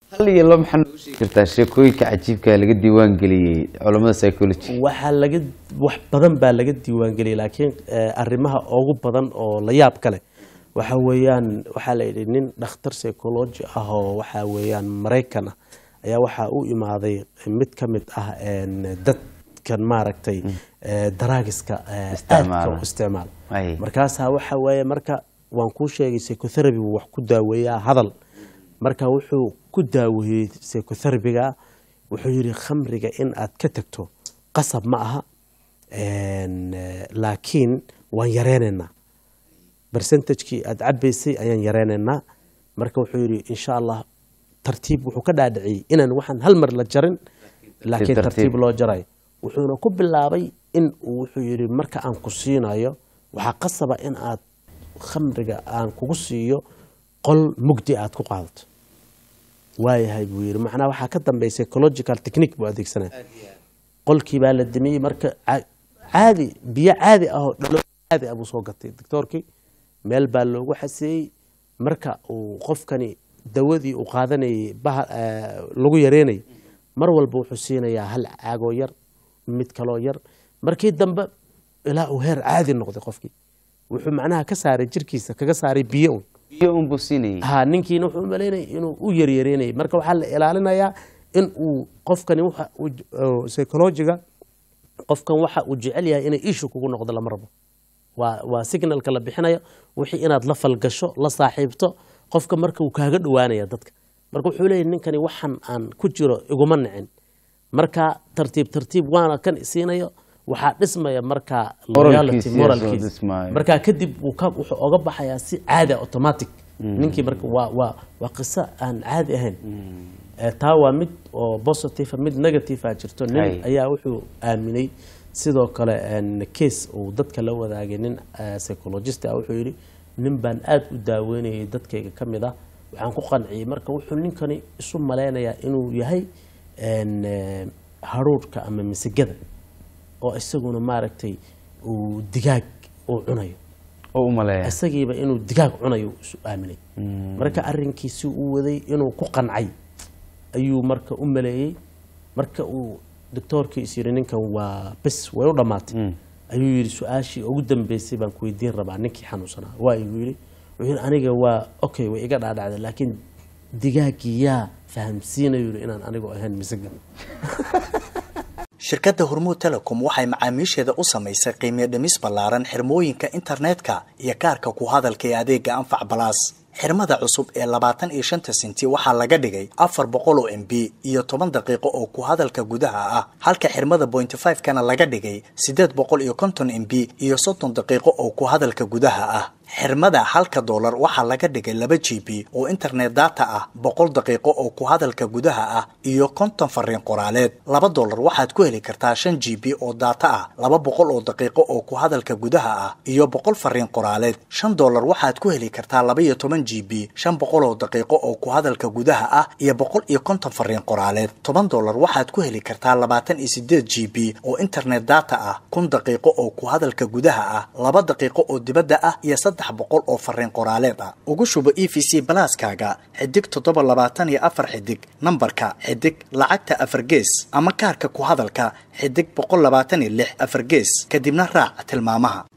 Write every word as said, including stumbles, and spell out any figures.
hal iyo laba maxaa u sheegi kartaa sheekooyinka cajiibka laga diiwaan galiyay culimada psychology waxa laga wax badan baa laga diiwaan galiyay laakiin arrimaha ugu badan oo la yaab kale waxa weeyaan waxa la yiri nin dhakhtar psychology ah oo waxa weeyaan Mareykan ayaa waxa uu imaaday mid kamid ah dadkan maaragtay daraagiska aadka isticmaal markaas waxa weeye marka waan ku sheegay psychotherapy wax ku daaweeyaa hadal marka wuxuu ku daaweeyay psychotherapy-ga wuxuu yiri khamriga in aad ka tagto qasab ma aha een laakiin waan yareenaynaa percentage-kii aad cabaysay ayaan yareenaynaa marka wuxuu yiri insha Allah tartiib wuxuu ka dhaadhiciyay inaan waxaan hal mar la jarin laakiin tartiib loo jaray wuxuuna ku bilaabay in uu wuxuu yiri marka aan ku siinayo waxa qasaba in aad khamriga aan kugu siiyo qol mugdi aad ku qaadato waayahay buu yiri macna waxa ka dambeysay psychological technique buu adeegsanaa qolkii baa la dimiyay marka caadi biyo caadi ah oo dhalo caadi abu soo gatay doctorkii meel baa loogu xaseeyay marka uu qofkani dawadii uu qaadanayay lagu yareenay mar walba wuxuu siinayaa hal caago yar mid kale yar markii dambe ilaa uu heer caadi noqday qofkii wuxuu macnaha ka saaray jirkiisa kaga saaray biyo biyo un businay ha ninkiina wuxuu maleynay inuu u yaryareenay marka waxa la ilaalinayaa in uu qofkani waxa psychologiga qofkan waxa uu jecel yahay inay issue kugu noqdo la marbo waa waa signal kala bixinayo wixii inaad la falgasho la saaxiibto qofka marka uu kaaga dhawaanaya dadka marka wuxuu leeyahay ninkani waxan aan ku jiro iguma nicin marka tartiib tartiib waana kan siinayo waxa dhismaya marka loyalty morality marka kadib uu ka wuxuu oga baxaya si caadi automatic ninkii marka waa waa waa qisa aan caadi ahayn taa waa mid oo positive mid negative ah jirto nin ayaa wuxuu aaminay sidoo kale in case uu dadka la wadaagay nin psychologist ah wuxuu yiri nin baan aad u daaweynayay dadkayga kamid ah waxaan ku qanciyay marka wuxuu ninkani isu maleynaya inuu yahay in haruurka ama misigada oo isaguna maaragtay uu digaag uu cunayo oo u maleeyo isagiiba inuu digaag cunayo isu aaminay marka arrinkiisa uu waday inuu ku qancay ayuu marka u maleeyay marka uu doctorkii isiri ninkan waa bas way u dhamaatay ayuu yiri su'aashii ugu dambeysay baan ku weydiin rabaa ninkii xanuunsanaa waa ayuu yiri wuxuu aniga waa okay way iga dhaadhacday laakiin digaagiya fahamsiinayo inaan anigu ahaan misaga shirkadda Hormuud Telecom waxay macaamiisheeda u samaysay qiimo dhimis ballaaran xirmooyinka internetka iyo kaarka ku hadalka ee adeega Anfac Plus xirmada cusub ee labaatan iyo shan senti waxa laga dhigay afar boqol oo M B iyo toban daqiiqo oo ku hadalka gudaha ah halka xirmada point five kana laga dhigay siddeed boqol iyo konton M B iyo soddon daqiiqo oo ku hadalka gudaha ah xirmada halka dollar waxa laga dhigay laba G B oo internet data ah boqol daqiiqo oo ku hadalka gudaha ah iyo konton fariin qoraaleed laba dollar waxaad ku heli kartaa shan G B oo data ah laba boqol oo daqiiqo oo ku hadalka gudaha ah iyo boqol fariin qoraaleed shan dollar waxaad ku heli kartaa laba iyo toban G B shan boqol oo daqiiqo oo ku hadalka gudaha ah iyo boqol iyo konton fariin qoraaleed toban dollar waxaad ku heli kartaa labaatan iyo siddeed G B oo internet data ah kun daqiiqo oo ku hadalka gudaha ah laba daqiiqo oo dibadda ah iyo saddex boqol oo fariin qoraaleed ah ugu shubo E V C Plus-kaaga xidig toddoba labaatan iyo afar xidig nambarka xidig lacagta afar gees ama kaarka ku hadalka xidig boqol labaatan iyo lix afar gees kadibna raac tilmaamaha.